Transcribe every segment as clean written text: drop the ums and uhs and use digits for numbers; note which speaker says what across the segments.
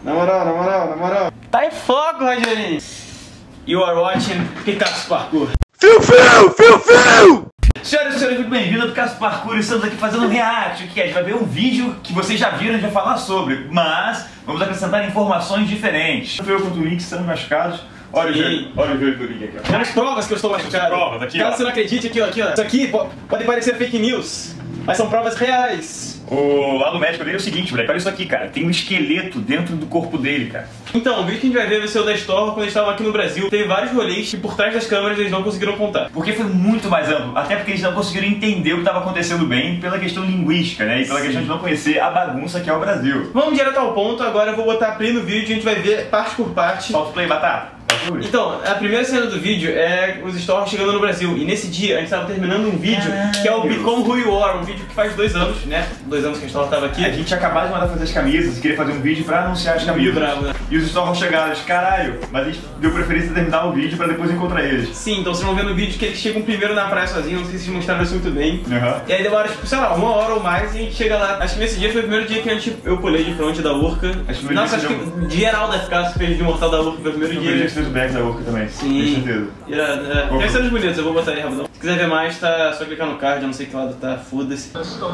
Speaker 1: Na moral. Tá em foco, Rogerinho. You are watching Picasso Parkour. Fiu! Senhoras e senhores, muito bem-vindos ao Picasso Parkour. Estamos aqui fazendo um react, que a gente vai ver um vídeo que vocês já viram, a gente vai falar sobre, mas vamos acrescentar informações diferentes. Eu contra o Link, estamos machucados. Olha o joelho do Link aqui, ó.
Speaker 2: As provas que eu estou machucado.
Speaker 1: Provas, aqui,
Speaker 2: caso
Speaker 1: ó.
Speaker 2: você não acredite, aqui, ó. Isso aqui pode parecer fake news, mas são provas reais.
Speaker 1: O lado médico dele é o seguinte, moleque, olha isso aqui, cara. Tem um esqueleto dentro do corpo dele, cara.
Speaker 2: Então, o vídeo que a gente vai ver vai ser o da Storm quando eles estavam aqui no Brasil. Teve vários rolês que por trás das câmeras eles não conseguiram contar.
Speaker 1: Porque foi muito mais amplo, até porque eles não conseguiram entender o que estava acontecendo bem pela questão linguística, né? E pela questão de não conhecer a bagunça que é o Brasil.
Speaker 2: Vamos direto ao ponto, agora eu vou botar play no vídeo e a gente vai ver parte por parte.
Speaker 1: Solta o play, Batata.
Speaker 2: Então, a primeira cena do vídeo é os Storm chegando no Brasil. E nesse dia a gente estava terminando um vídeo que é o Become Who You Are, um vídeo que faz 2 anos, né? 2 anos que a Storm estava aqui.
Speaker 1: A gente tinha acabado de mandar fazer as camisas, queria fazer um vídeo pra anunciar as camisas.
Speaker 2: Bravo, né?
Speaker 1: E os Storm chegaram, caralho, mas a gente deu preferência a terminar o vídeo pra depois encontrar eles.
Speaker 2: Sim, então vocês vão ver no vídeo que eles chegam primeiro na praia sozinhos, não sei se vocês mostraram isso muito bem.
Speaker 1: Uhum.
Speaker 2: E aí demora, tipo, sei lá, 1 hora ou mais e a gente chega lá. Acho que nesse dia foi o primeiro dia que eu pulei de fronte da Urca.
Speaker 1: Nossa,
Speaker 2: acho que geral da Picasso fez de Mortal da Urca, foi o primeiro dia.
Speaker 1: A gente fez o back da Urca também.
Speaker 2: Sim.
Speaker 1: Com certeza.
Speaker 2: Tem cenas bonitas, eu vou botar aí rapidão. Se quiser ver mais, tá só clicar no card, eu não sei que lado tá, foda-se.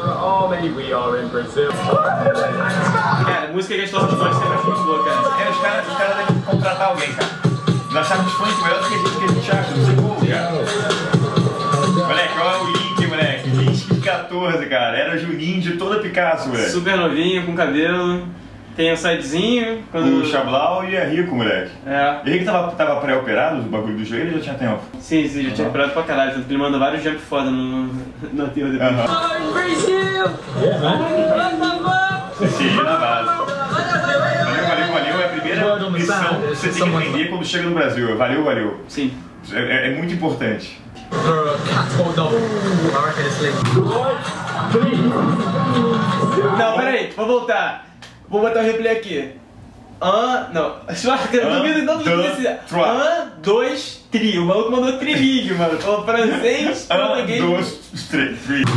Speaker 2: Cara, música que a Storm faz sempre acho muito boa, cara.
Speaker 1: Os caras devem contratar alguém, cara. Nós achamos funk melhor do que a gente acha, não sei como, cara. Moleque, olha o Link, moleque. Link de 14, cara. Era Juninho de toda Picasso, moleque.
Speaker 2: Super novinho, com cabelo. Tem o sidezinho.
Speaker 1: O Chablau e a Rico, moleque.
Speaker 2: É.
Speaker 1: E Rico tava pré-operado do bagulho do joelho ou já tinha tempo?
Speaker 2: Sim, já tinha operado pra caralho, tanto que ele manda vários jump foda no aterro depois.
Speaker 1: Sim, na base. Valeu, é a primeira missão que você tem que aprender quando chega no Brasil. Valeu.
Speaker 2: Sim.
Speaker 1: É muito importante.
Speaker 2: Não, peraí, vou voltar. Vou botar o replay aqui. Não. Não duvido desse. 1, 2, 3. O maluco mandou trilídio, mano. Falou francês, português. 1, 2, 3.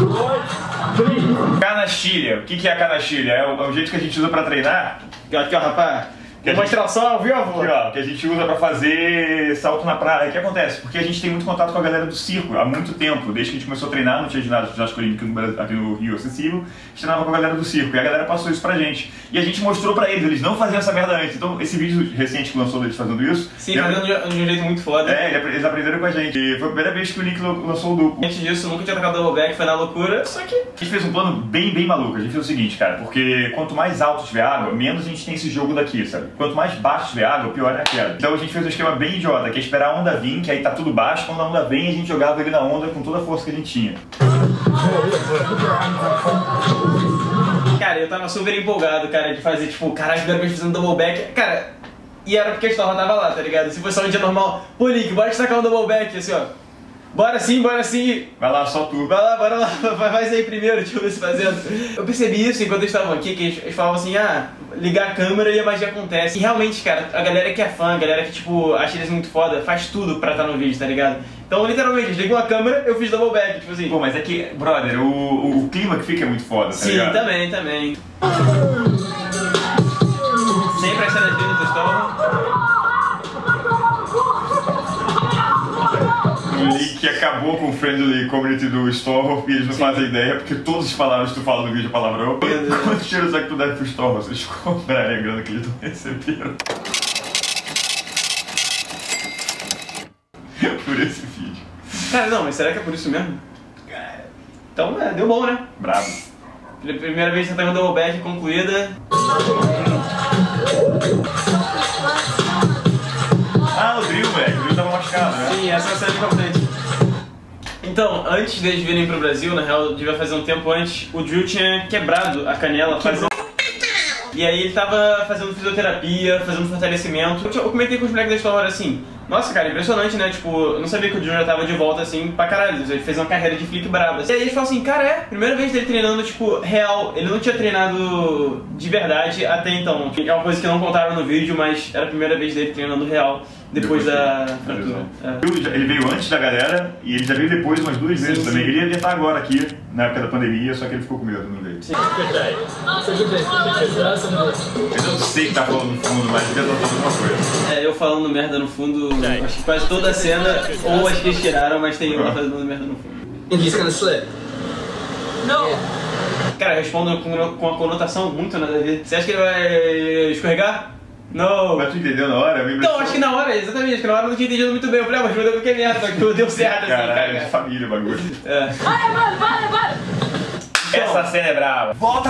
Speaker 2: Canastilha. O que é a canastilha? É o jeito que a gente usa pra treinar? Aqui, ó, rapaz. Demonstração ao vivo.
Speaker 1: Aqui, ó, que a gente usa pra fazer salto na praia. O que acontece? Porque a gente tem muito contato com a galera do circo há muito tempo. Desde que a gente começou a treinar, não tinha ginásio olímpico aqui no Rio acessível, a gente treinava com a galera do circo. E a galera passou isso pra gente. E a gente mostrou pra eles não faziam essa merda antes. Então, esse vídeo recente que lançou deles fazendo isso...
Speaker 2: Sim, fazendo de um jeito muito foda.
Speaker 1: Eles aprenderam com a gente. E foi a primeira vez que o Link lançou o duplo.
Speaker 2: Antes disso, eu nunca tinha tocado double back, foi na loucura, só que...
Speaker 1: A gente fez um plano bem maluco. A gente fez o seguinte, cara, porque quanto mais alto tiver água, menos a gente tem esse jogo daqui, sabe? Quanto mais baixo tiver água, pior é a queda. Então a gente fez um esquema bem idiota, que é esperar a onda vir, que aí tá tudo baixo, quando a onda vem, a gente jogava ele na onda com toda a força que a gente tinha.
Speaker 2: Cara, eu tava super empolgado, cara, de fazer, tipo, caralho, primeira vez fazendo double back. Cara, e era porque a Storm tava lá, tá ligado? Se fosse só um dia normal, pô, Link, bora destacar um double back, assim, ó. Bora sim.
Speaker 1: Vai lá, só tu.
Speaker 2: Bora lá, faz aí primeiro, deixa eu ver se fazendo. Eu percebi isso enquanto eles estavam aqui, que eles falavam assim, ligar a câmera e a magia acontece. E realmente, cara, a galera que é fã, a galera que, tipo, acha eles muito foda, faz tudo pra estar no vídeo, tá ligado? Então, literalmente, eles ligam a câmera, eu fiz double back, tipo assim.
Speaker 1: Pô, mas é que, brother, o clima que fica é muito foda, tá ligado?
Speaker 2: Sim, também. Sempre as cenas dele do Storm.
Speaker 1: O Link acabou com o friendly community do Storm e eles não fazem ideia, porque todas as palavras que tu fala no vídeo é palavrão. Quantos tiros é que tu deve pro Storm? Vocês comprarem a grana que eles não receberam por esse vídeo.
Speaker 2: Cara, não, mas será que é por isso mesmo? Então, deu bom, né?
Speaker 1: Bravo.
Speaker 2: Primeira vez que você tá com double back concluída.
Speaker 1: O Drill, velho. O Drill tava machucado, né?
Speaker 2: Sim, essa é uma cena importante. Então, antes deles virem pro Brasil, na real, devia fazer um tempo antes, o Drill tinha quebrado a canela. E aí ele tava fazendo fisioterapia, fazendo fortalecimento. Eu comentei com os moleques da história assim, Nossa, cara, impressionante, né? Tipo, eu não sabia que o Junior já tava de volta assim pra caralho. Ele fez uma carreira de flip braba. E aí eles falam assim, cara, primeira vez dele treinando, tipo, real. Ele não tinha treinado de verdade até então. É uma coisa que não contaram no vídeo, mas era a primeira vez dele treinando real depois da fratura.
Speaker 3: Ele veio antes da galera e ele já veio depois umas 2 vezes também. Ele ia estar agora aqui, na época da pandemia, só que ele ficou com medo, não veio.
Speaker 2: Sim.
Speaker 3: Eu não sei que tá falando no fundo, mas devia estar falando alguma coisa.
Speaker 2: Eu falando merda no fundo, acho que quase toda a cena, ou acho que eles tiraram, mas tem uma falando merda no fundo.
Speaker 4: He's gonna slip.
Speaker 2: Não! Cara, respondo com uma conotação muito nada a ver. Você acha que ele vai escorregar? Não!
Speaker 3: Mas tu entendeu na hora?
Speaker 2: Então, acho que na hora, exatamente, que na hora eu não tinha entendido muito bem. Eu falei, mas deu qualquer merda, só que deu certo assim,
Speaker 3: Caralho, de família o bagulho.
Speaker 5: Para!
Speaker 3: Essa cena é brava. Volta!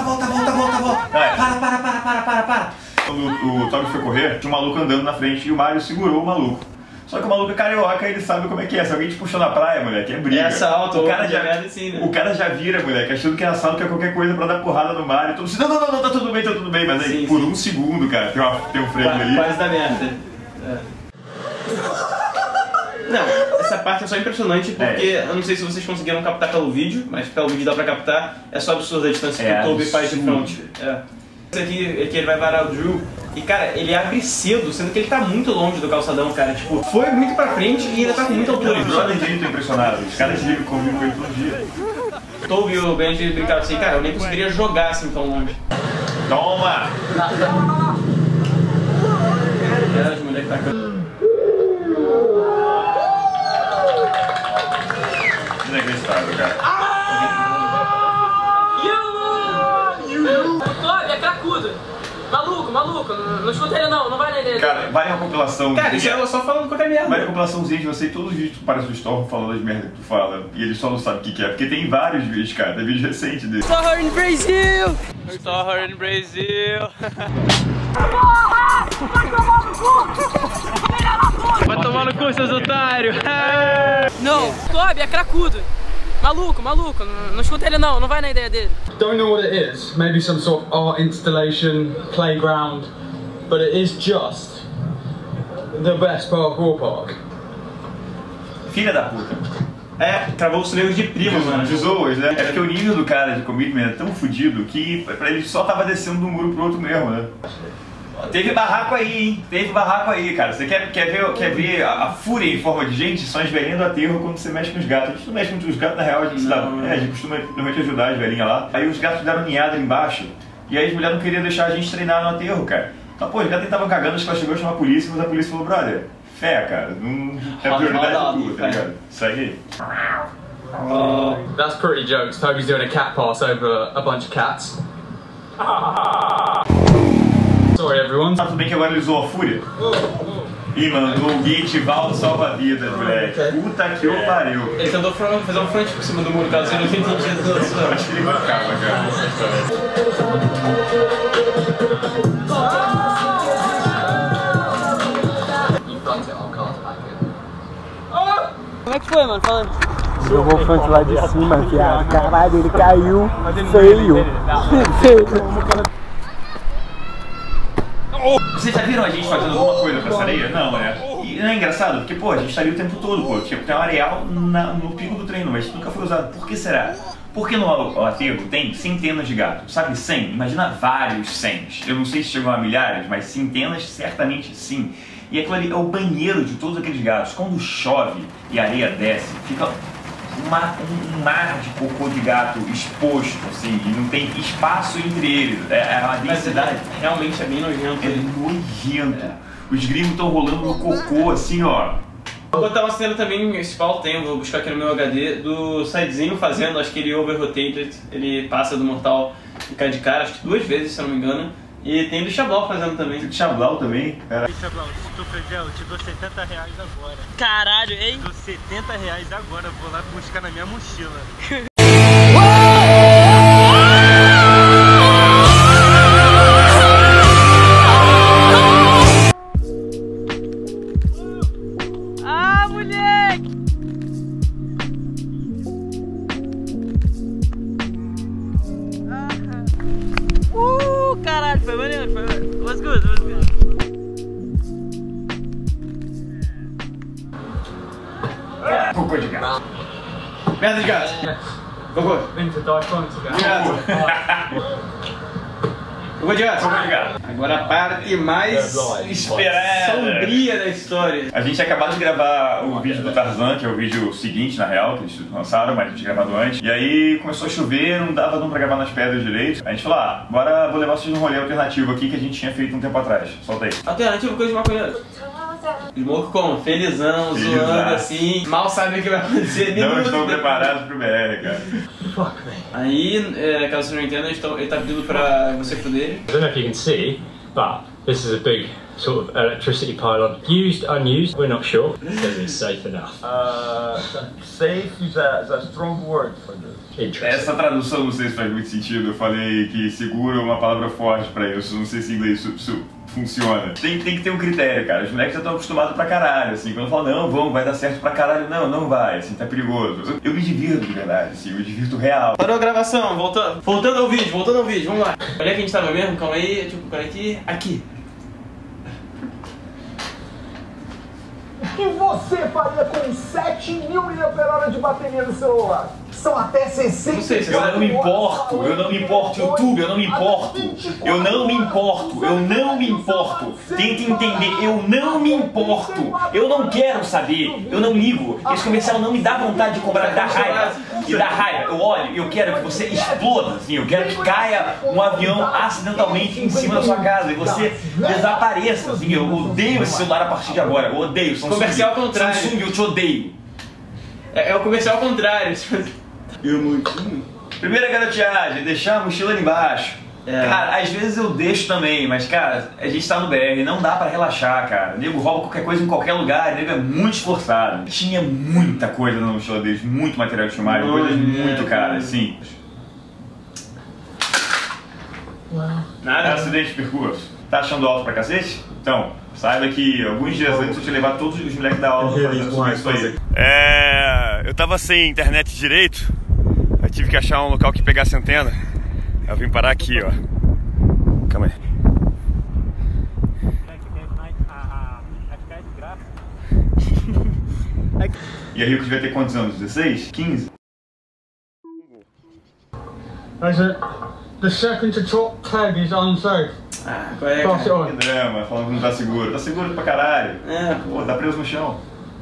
Speaker 3: Para! Quando o Toby foi correr, tinha um maluco andando na frente e o Mario segurou o maluco. Só que o maluco é carioca e ele sabe como é que é. Se alguém te puxou na praia, moleque, é briga.
Speaker 2: É assalto,
Speaker 3: o cara
Speaker 2: assim, né?
Speaker 3: O cara já vira, moleque, achando que é assalto, que é qualquer coisa pra dar porrada no Mario. Todo assim, não, tá tudo bem. Mas aí, por um segundo, cara, tem um frame ali.
Speaker 2: Quase da merda. Não, essa parte é só impressionante porque eu não sei se vocês conseguiram captar pelo vídeo, mas pelo vídeo dá pra captar. É só absurda a distância que o Toby faz de front. Esse aqui é que ele vai varar o Drew. E cara, ele abre cedo, sendo que ele tá muito longe do calçadão, cara. Tipo, foi muito pra frente e ainda tá com muita altura.
Speaker 3: Os brothers dele estão impressionados. Os caras ligam comigo com ele todo dia.
Speaker 2: Toby e o Benji brincaram assim, cara, eu nem conseguiria jogar assim tão longe.
Speaker 3: Toma!
Speaker 2: Os moleques tacando.
Speaker 3: Inacreditável, cara.
Speaker 5: Toby, é cracudo. Maluco, não escuta ele não vai na ideia dele.
Speaker 3: Cara, vai uma compilação.
Speaker 2: Cara, isso é só falando qualquer merda.
Speaker 3: Vai uma compilaçãozinha de você e todos os vídeos que tu parece do Storm falando as merdas que tu fala. E ele só não sabe o que é. Porque tem vários vídeos, cara. Tem vídeo recente dele.
Speaker 5: Saw her in Brazil! Porra! Vai tomar no cu, seus otários! Não, Toby é cracudo. Maluco, não escuta ele não vai na ideia dele.
Speaker 4: Don't know what it is. Maybe some sort of art installation, playground, but it is just the best parkour park.
Speaker 3: Filha da puta.
Speaker 2: Travou os negros de prima, mano.
Speaker 3: De zoas, né? É porque o nível do cara de commitment é tão fodido que pra ele só tava descendo de um muro pro outro mesmo, né? Teve barraco aí, hein? Teve barraco aí, cara. Você quer ver a fúria em forma de gente? São as velhinhas do aterro quando você mexe com os gatos. A gente não mexe com os gatos, na real, a gente a gente costuma normalmente ajudar as velhinhas lá. Aí os gatos deram ninhada ali embaixo. E aí as mulheres não queriam deixar a gente treinar no aterro, cara. Então, pô, os gatos estavam cagando, acho que ela chegou a chamar a polícia, mas a polícia falou, brother, fé, cara, não é prioridade tua, tá ligado? Segue aí.
Speaker 4: That's pretty jokes. Toby's doing a cat pass over a bunch of cats. Sorry, everyone.
Speaker 3: Tudo bem que agora ele usou a fúria? E mandou o Git Valdo salva-vidas, moleque. Puta que eu pariu.
Speaker 2: Ele tentou fazer um front por cima do muro, caso ele não tenha entendido toda a história.
Speaker 3: Acho que ele marcava, cara.
Speaker 5: Como é que foi, mano? Fala.
Speaker 6: Jogou o front lá de cima, viado. Caralho, ele caiu feio.
Speaker 3: Vocês já viram a gente fazendo alguma coisa pra essa areia? Não, né? E não é engraçado, porque, pô, a gente tá ali o tempo todo, pô. Tipo, tem um areal no pico do treino, mas nunca foi usado. Por que será? Porque no aterro tem centenas de gatos, sabe? 100? Imagina vários 100. Eu não sei se chegam a milhares, mas centenas certamente sim. E aquilo ali é o banheiro de todos aqueles gatos. Quando chove e a areia desce, fica um mar de cocô de gato exposto, assim, e não tem espaço entre eles. É uma densidade.
Speaker 2: Realmente é bem nojento.
Speaker 3: É nojento. Os gringos estão rolando no cocô, assim, ó.
Speaker 2: Vou botar uma cena também, esse pau tem, vou buscar aqui no meu HD, do Sidezinho fazendo, acho que ele over-rotated, ele passa do mortal e cai de cara, acho que 2 vezes, se eu não me engano. E tem do Chablau fazendo também.
Speaker 3: Tem do Chablau também, cara.
Speaker 7: Chablau, se tu fizer, eu te dou R$70 agora.
Speaker 5: Caralho, hein?
Speaker 7: Dou R$70 agora, vou lá buscar na minha mochila.
Speaker 5: Ah, moleque! Caralho, foi maneiro, foi maneiro. Was good.
Speaker 3: de gato.
Speaker 2: Merda de gato. Cocô.
Speaker 4: Into diphonics again.
Speaker 2: De gato. Cocô de gato.
Speaker 3: Cocô de gato.
Speaker 2: Agora a parte mais
Speaker 3: Esperada.
Speaker 2: sombria da história.
Speaker 3: A gente tinha acabado de gravar o vídeo do Tarzan, que é o vídeo seguinte, na real, que eles lançaram, mas a gente tinha gravado antes. E aí começou a chover, não dava pra gravar nas pedras direito. A gente falou, agora vou levar vocês num rolê alternativo aqui que a gente tinha feito um tempo atrás. Solta aí.
Speaker 2: Alternativa, coisa de maconheiro. Smoke como? Felizão, zoando assim. Mal sabe o que vai acontecer.
Speaker 3: Não estão preparados pro BR, cara.
Speaker 4: Fuck me.
Speaker 2: Aí, caso você não entenda, ele tá pedindo pra você foder.
Speaker 4: I don't know if you can see, but this is a big sort of electricity pylon. Used, unused, we're not sure. It says it's safe enough.
Speaker 6: Safe is a strong word for this.
Speaker 4: Interesting.
Speaker 3: Essa tradução não sei se faz muito sentido. Eu falei que seguro é uma palavra forte pra isso. Não sei se em inglês isso funciona. Tem que ter um critério, cara. Os moleques já estão acostumados pra caralho, assim. Quando falam, não, vamos, vai dar certo pra caralho. Não, não vai, assim, tá perigoso. Eu me divirto de verdade, assim, eu me divirto real.
Speaker 2: Parou a gravação, voltando ao vídeo, vamos lá. Onde é que a gente tava mesmo? Calma aí, deixa eu procurar aqui.
Speaker 6: O que você faria com 7.000 mAh de bateria no celular? São até 60.
Speaker 2: Não sei,
Speaker 3: Eu não me importo, YouTube, eu não me importo. Tenta entender, eu não me importo. Eu não quero saber, eu não ligo. Esse comercial não me dá vontade de comprar, me dá raiva. Eu olho, eu quero que você exploda, assim, eu quero que caia um avião acidentalmente em cima da sua casa e você desapareça, assim. Eu odeio esse celular a partir de agora, eu odeio.
Speaker 2: Comercial ao contrário.
Speaker 3: Samsung, eu te odeio.
Speaker 2: É o comercial ao contrário.
Speaker 3: Primeira garoteagem, deixar a mochila ali embaixo. Cara, às vezes eu deixo também, mas cara, a gente tá no BR, não dá pra relaxar, cara. O nego rouba qualquer coisa em qualquer lugar, o nego é muito esforçado. Tinha muita coisa na mochila deles, muito material de filmagem, coisas muito caras, sim.
Speaker 2: Nada.
Speaker 3: Acidente de percurso. Tá achando alto pra cacete? Então, saiba que alguns dias antes eu te levar todos os moleques da aula pra fazer isso aí. Eu tava sem internet direito, eu tive que achar um local que pegasse antena. Eu vim parar aqui, ó. Calma aí. E a Rico devia ter quantos anos? 16? 15?
Speaker 4: The second to top tag is unsafe.
Speaker 2: Qual é,
Speaker 4: Pass it
Speaker 2: cara?
Speaker 4: on.
Speaker 3: Que drama, falando que não tá seguro. Tá seguro pra caralho. Pô, tá preso no chão.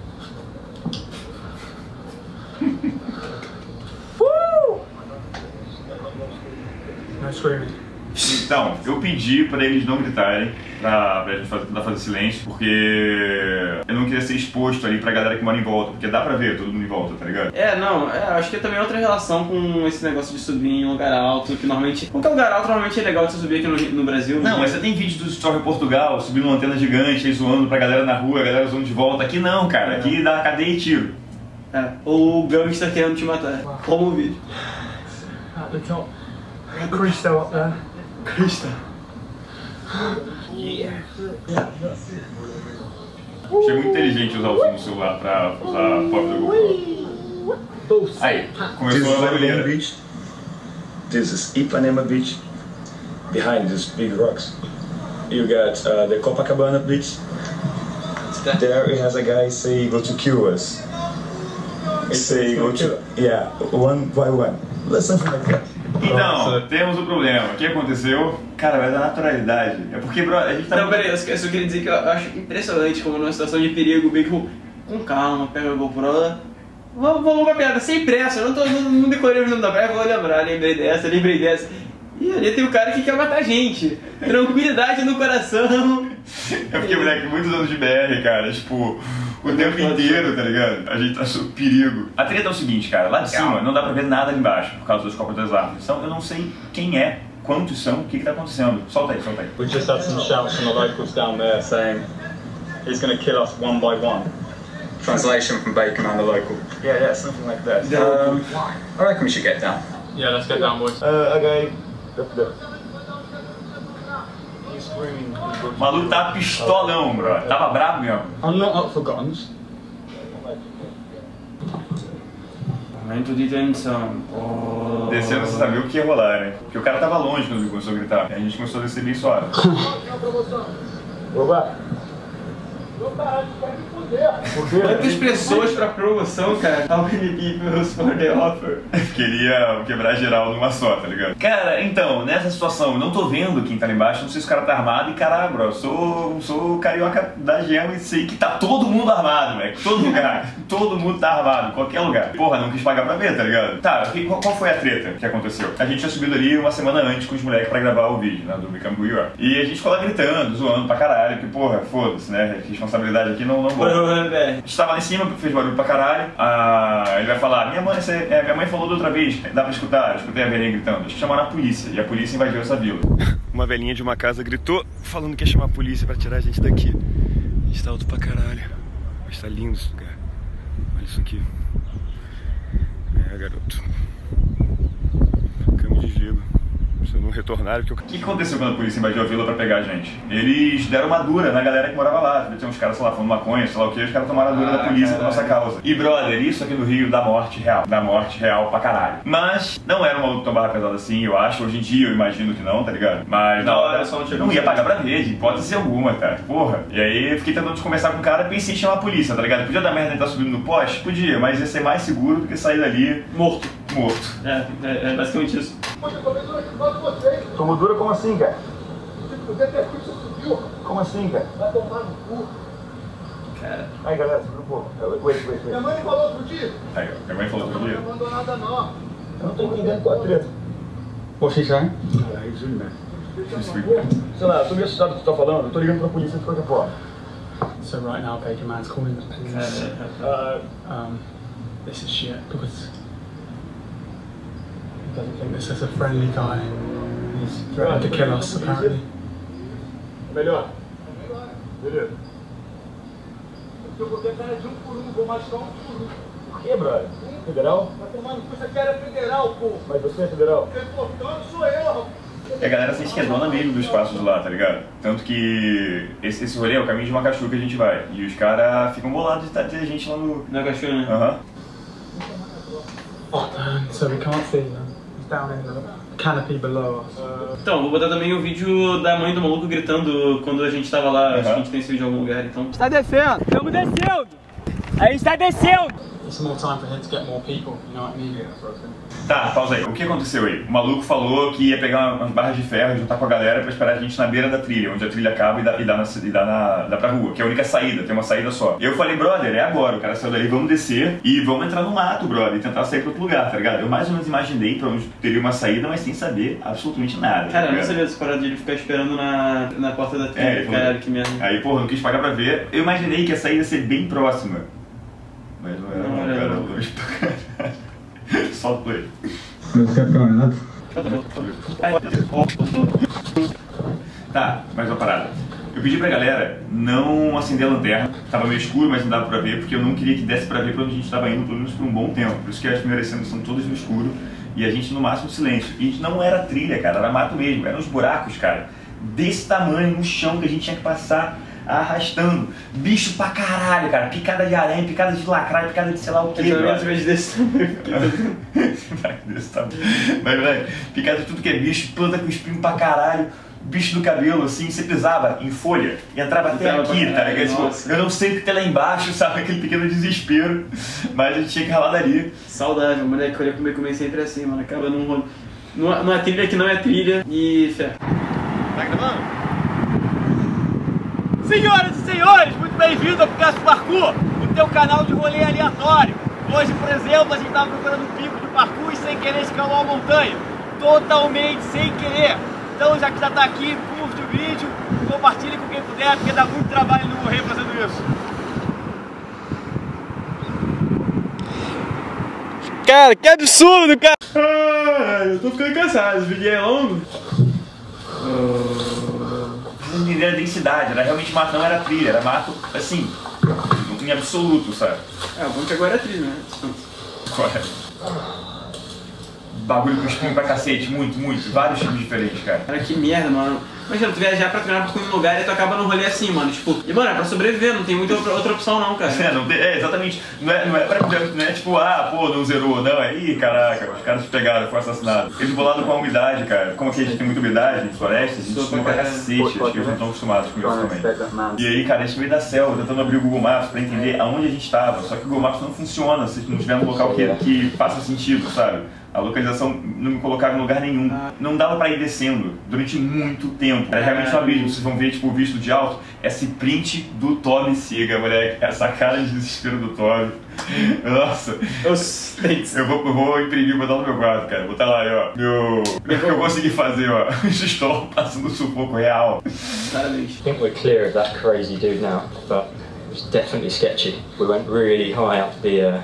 Speaker 4: No screaming.
Speaker 3: Então, eu pedi pra eles não gritarem, pra gente tentar fazer silêncio, porque eu não queria ser exposto ali pra galera que mora em volta, porque dá pra ver todo mundo em volta, tá ligado?
Speaker 2: Acho que também é outra relação com esse negócio de subir em lugar alto, que normalmente... Qualquer lugar alto normalmente é legal de você subir aqui no Brasil.
Speaker 3: Não, mas você tem vídeo do Story Portugal, subindo uma antena gigante, aí zoando pra galera na rua, a galera zoando de volta. Aqui não, cara, aqui dá cadeia e tiro.
Speaker 2: Ou o gangster querendo te matar. Como o vídeo.
Speaker 4: At the top. Crystal up there.
Speaker 2: Crystal.
Speaker 3: Achei muito inteligente usar o zoom no celular pra usar a pop da GoPro. Aí, começou a barulheira.
Speaker 8: Beach. This is Ipanema Beach. Behind these big rocks, you got the Copacabana Beach. There it has a guy say go to kill us. He say go to one by one. Something like that.
Speaker 3: Então, temos um problema. O que aconteceu? Cara, vai dar naturalidade. É porque, bro, a gente tá...
Speaker 2: Não, peraí, eu só queria dizer que eu acho impressionante como numa situação de perigo, bem que com calma, pega a GoPro, vamos com a piada, sem pressa, eu não decorei o nome da praia, vou lembrar, lembrei dessa. E ali tem o cara que quer matar a gente. Tranquilidade no coração.
Speaker 3: É porque, moleque, muitos anos de BR, cara, tipo... O tempo inteiro, tá ligado? A gente tá sob perigo. A treta é o seguinte, cara, lá de cima não dá pra ver nada ali embaixo, por causa dos copos das árvores. Então eu não sei quem é, quantos são, o que tá acontecendo. Solta aí.
Speaker 4: We just had some shouts from the locals down there saying he's going to kill us one by one.
Speaker 8: Translation from Bacon and the local.
Speaker 3: Yeah, something like that.
Speaker 8: I reckon we should get down.
Speaker 4: Yeah, let's get down, boys.
Speaker 6: Okay.
Speaker 3: O maluco tava pistolão, bro. Tava brabo mesmo.
Speaker 4: I'm not up for guns.
Speaker 2: Momento de tensão.
Speaker 3: Descendo, você sabia o que ia rolar, né? Porque o cara tava longe quando ele começou a gritar. Aí a gente começou a descer bem suave.
Speaker 6: Go back.
Speaker 2: Quantas pessoas pra promoção, cara? How many people for the offer?
Speaker 3: Queria quebrar geral numa só, tá ligado? Cara, então, nessa situação, eu não tô vendo quem tá lá embaixo, não sei se o cara tá armado e caralho, bro, eu sou carioca da gema e sei que tá todo mundo armado, velho. Todo lugar. Todo mundo tá armado, qualquer lugar. Porra, não quis pagar pra ver, tá ligado? Tá, qual foi a treta que aconteceu? A gente tinha subido ali uma semana antes com os moleques pra gravar o vídeo, né, do Become Who You Are. E a gente ficou lá gritando, zoando pra caralho, que porra, foda-se, né? Responsabilidade aqui não volta. A gente tava lá em cima, fez barulho pra caralho. Ele vai falar, minha mãe falou da outra vez, dá pra escutar? Eu escutei a velhinha gritando. Acho que chamaram a polícia, e a polícia invadiu essa vila. Uma velhinha de uma casa gritou, falando que ia chamar a polícia pra tirar a gente daqui. A gente tá alto pra caralho, mas tá lindo esse lugar. Olha isso aqui. Garoto. Cama de gelo. Se eu não retornar, porque... O que aconteceu quando a polícia invadiu a vila pra pegar a gente? Eles deram uma dura na galera que morava lá. Tinha uns caras, sei lá, falando maconha, sei lá o que, os caras tomaram a dura da polícia da nossa causa. E brother, isso aqui no Rio dá morte real. Dá morte real pra caralho. Mas não era uma luta tão barra pesada assim, eu acho. Hoje em dia eu imagino que não, tá ligado? Mas na hora eu não ia pagar pra ver, de hipótese alguma, tá? Porra. E aí eu fiquei tentando conversar com o cara, pensei em chamar a polícia, tá ligado? Podia dar merda de estar subindo no poste? Podia, mas ia ser mais seguro do que sair dali morto.
Speaker 2: É basicamente isso.
Speaker 6: Poxa, eu tomei dura aqui do lado de vocês. Tomou dura como assim, cara? O detetive subiu. Como assim, cara? Vai tomar no cu.
Speaker 2: Cara.
Speaker 6: Aí, galera, segura um pouco. Wait. Minha mãe me falou outro dia.
Speaker 3: Aí, minha mãe falou outro dia.
Speaker 6: Não mandou nada, não. Eu não tô entendendo qual a treta.
Speaker 4: What's she saying?
Speaker 6: Sei lá, eu tô meio assustado do que tu tá falando. Eu tô ligando pra polícia de qualquer forma.
Speaker 4: So right now, Baker Man's calling the police. This is shit because he doesn't think this is a friendly guy. He's threatened to kill us apparently.
Speaker 6: Melhor. Beleza. Eu vou botar cara de um por um, vou machucar um por um. Por quê, brother? Federal? Vai tomar no cu, você quer é federal, pô. Mas você é federal? Quem portanto sou eu, rapaz.
Speaker 3: E a galera sente que é dona mesmo do espaço de lá, tá ligado? Tanto que esse rolê é o caminho de Macaxu que a gente vai. E os caras ficam bolados de ter gente lá no...
Speaker 2: Macaxu, né?
Speaker 3: Aham.
Speaker 4: Oh man, so we can't see them. He's down in the canopy below us.
Speaker 2: Então, vou botar também o vídeo da mãe do maluco gritando quando a gente tava lá. Acho que a gente tem esse vídeo em algum lugar, então...
Speaker 5: Está descendo! Estamos descendo! Aí está descendo!
Speaker 4: It's more time for him to get more people, you know what I mean?
Speaker 3: Tá, pausa aí. O que aconteceu aí? O maluco falou que ia pegar umas barras de ferro e juntar com a galera pra esperar a gente na beira da trilha, onde a trilha acaba e dá pra rua, que é a única saída, tem uma saída só. Eu falei, brother, é agora, o cara saiu daí, vamos descer e vamos entrar no mato, brother, e tentar sair pra outro lugar, tá ligado? Eu mais ou menos imaginei pra onde teria uma saída, mas sem saber absolutamente nada.
Speaker 2: Cara,
Speaker 3: tá
Speaker 2: eu não sabia dessa parada de ele ficar esperando na porta da trilha, caralho, que merda.
Speaker 3: Aí, porra, não quis pagar pra ver. Eu imaginei que a saída ia ser bem próxima. Mas não era, não, cara, longe pra caralho. Só play. Tá, mais uma parada. Eu pedi pra galera não acender a lanterna. Tava meio escuro, mas não dava pra ver, porque eu não queria que desse pra ver pra onde a gente tava indo, pelo menos por um bom tempo. Por isso que as primeiras cenas são todas no escuro e a gente no máximo silêncio. E não era trilha, cara, era mato mesmo. Eram uns buracos, cara, desse tamanho no chão que a gente tinha que passar arrastando. Bicho pra caralho, cara. Picada de aranha, picada de lacraia, picada de sei lá o que.
Speaker 2: Desse tamanho.
Speaker 3: Desse tamanho. Mas, velho, picada de tudo que é bicho, planta com espinho pra caralho. Bicho do cabelo, assim, você pisava em folha e entrava até aqui, tá ligado? Eu não sei o que tem lá embaixo, sabe? Aquele pequeno desespero. Mas a gente tinha que ralar dali.
Speaker 2: Saudável, moleque, olha como eu comecei sempre assim, mano. Acaba numa trilha que não é trilha e fé.
Speaker 3: Tá gravando?
Speaker 1: Senhoras e senhores, muito bem-vindo ao Picasso Parkour, o teu canal de rolê aleatório. Hoje, por exemplo, a gente estava procurando um pico de parkour e sem querer escalar uma montanha. Totalmente sem querer. Então, já que já tá aqui, curte o vídeo, compartilhe com quem puder, porque dá muito trabalho não morrer fazendo isso. Cara, que absurdo, cara!
Speaker 2: Eu tô ficando cansado, esse vídeo é longo.
Speaker 3: Não era densidade, era realmente mato, não era trilha, era mato, assim, em absoluto, sabe?
Speaker 2: É, o bom que agora é trilha, né?
Speaker 3: Correto. Bagulho com espinho pra cacete, muito, vários tipos diferentes, cara.
Speaker 2: Cara, que merda, mano. Imagina, tu viajar pra treinar por um lugar e tu acaba num rolê assim, mano. Tipo, e mano, é pra sobreviver, não tem muita outra opção não, cara.
Speaker 3: Não tem, exatamente. Não é tipo, pô, não zerou, não. Aí, caraca, os caras pegaram, foram assassinados. Eles bolaram com a umidade, cara. Como aqui a gente tem muita umidade em florestas, a gente suma pra cacete, acho que eles não estão acostumados com isso também. E aí, cara, a gente veio da selva, tentando abrir o Google Maps pra entender aonde a gente estava. Só que o Google Maps não funciona se não tiver um local que faça sentido, sabe? A localização não me colocaram em lugar nenhum. Não dava pra ir descendo durante muito tempo. Era realmente um abismo. Vocês vão ver, tipo, o visto de alto. Esse print do Toby Siga, moleque. Essa cara de desespero do Toby. Nossa. Eu vou imprimir e botar no meu quarto, cara. Botar lá aí, ó. O que eu consegui fazer, ó. Estou passando sufoco real.
Speaker 9: I think we're clear of that crazy dude now, but it was definitely sketchy. We went really high up the hill.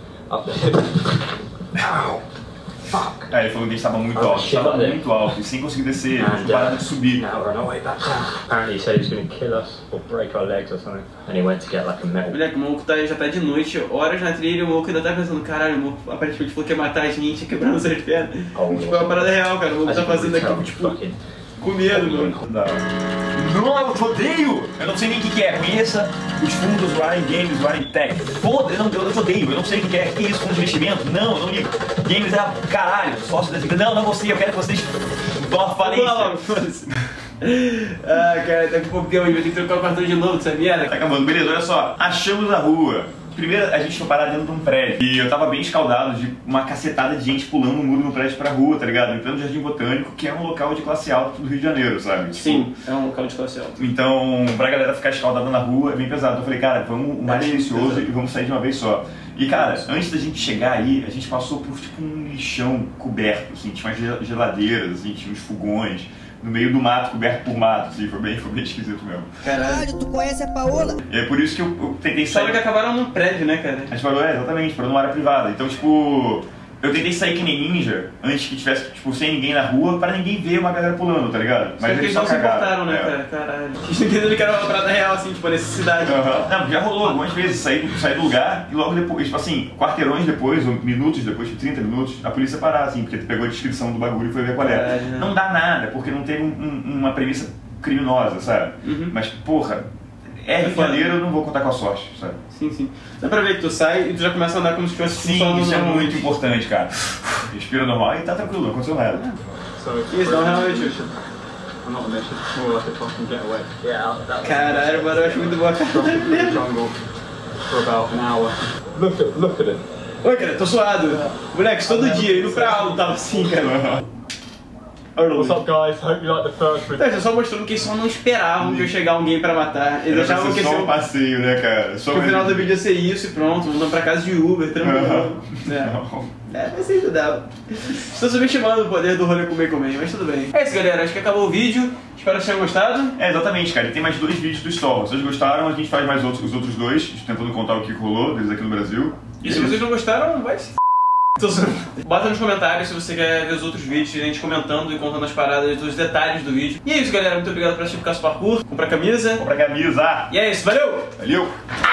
Speaker 9: Ow! Fuck.
Speaker 3: Ele falou que a gente estava muito alto, e sem conseguir descer, parando de subir.
Speaker 9: Now we're on our way back down. Apparently he said he was going to kill us or break our legs or something. And he went to get like a metal.
Speaker 2: Moleque, o maluco já tá de noite, horas na trilha, e o maluco ainda tá pensando, caralho, o maluco aparentemente falou que ia matar a gente, quebrando as pernas. Tipo, é uma parada real, cara, o maluco tá fazendo aqui, tipo, com medo, mano.
Speaker 3: Não, eu odeio! Eu não sei nem o que é. Conheça os fundos Ryan Games, Ryan Tech. Foda, eu odeio. Eu não sei o que é. Que isso, fundo de investimento? Não, eu não ligo. Games é caralho. Sócio da vida. Não você. Eu quero que vocês dão uma falência.
Speaker 2: Cara, tá com pouco tempo. A gente vai ter que trocar o cartão de novo dessa merda.
Speaker 3: Tá acabando. Beleza, olha só. Achamos a rua. Primeiro, a gente foi parar dentro de um prédio. E eu tava bem escaldado de uma cacetada de gente pulando o muro no prédio pra rua, tá ligado? Entrando no Jardim Botânico, que é um local de classe alta do Rio de Janeiro, sabe?
Speaker 2: Sim, é um local de classe alta.
Speaker 3: Então, pra galera ficar escaldada na rua é bem pesado. Então eu falei, cara, vamos o mais silencioso e vamos sair de uma vez só. E cara, antes da gente chegar aí, a gente passou por tipo um lixão coberto, assim, tinha umas geladeiras, assim, tinha uns fogões. No meio do mato, coberto por mato, assim, foi bem esquisito mesmo.
Speaker 10: Caralho, tu conhece a Paola?
Speaker 3: E é por isso que eu tentei sair.
Speaker 2: Só que acabaram num prédio, né, cara?
Speaker 3: A gente falou, exatamente, parou numa área privada. Então, tipo, eu tentei sair que nem ninja, antes que tivesse, tipo, sem ninguém na rua, pra ninguém ver uma galera pulando, tá ligado?
Speaker 2: Mas eles não se importaram, né, cara? Caralho. Eles entenderam que era uma parada real, assim, tipo, a necessidade.
Speaker 3: Não, já rolou algumas vezes, sair do lugar e logo depois, tipo assim, quarteirões depois, ou minutos depois, tipo 30 minutos, a polícia parar, assim, porque tu pegou a descrição do bagulho e foi ver qual era. Não dá nada, porque não teve uma premissa criminosa, sabe? Mas, porra, Rio de Janeiro eu não vou contar com a sorte, sabe?
Speaker 2: Sim. Dá pra ver que tu sai e tu já começa a andar como se tivesse
Speaker 3: isso é muito importante, cara. Respira normal e tá tranquilo, não aconteceu nada.
Speaker 2: Isso, não, realmente. Caralho, mano, eu acho muito boa a cara.
Speaker 4: Look at it.
Speaker 2: Oi, cara, tô suado. Moleque, todo dia, indo pra aula, tava assim, cara.
Speaker 4: What's up, guys? Hope you like the first review.
Speaker 2: Só mostrando que eles só não esperavam de eu chegar alguém pra matar. Eles achavam que
Speaker 3: só um passeio, né, cara?
Speaker 2: Só que o final do vídeo ia ser isso e pronto, voltando pra casa de Uber, tranquilo. Mas você ajudava. Estou subestimando o poder do rolê comer, mas tudo bem. É isso, galera, acho que acabou o vídeo. Espero que tenham gostado.
Speaker 3: Exatamente, cara. E tem mais 2 vídeos do Store. Se vocês gostaram, a gente faz mais os outros 2, tentando contar o que rolou deles aqui no Brasil.
Speaker 2: E se vocês não gostaram, vai se bota nos comentários se você quer ver os outros vídeos, a gente comentando e contando as paradas, os detalhes do vídeo. E é isso, galera. Muito obrigado por assistir o Picasso Parkour. Compra camisa.
Speaker 3: E é isso. Valeu!